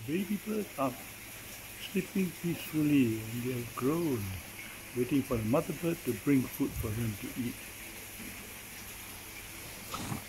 baby birds are sleeping peacefully and they have grown, waiting for the mother bird to bring food for them to eat.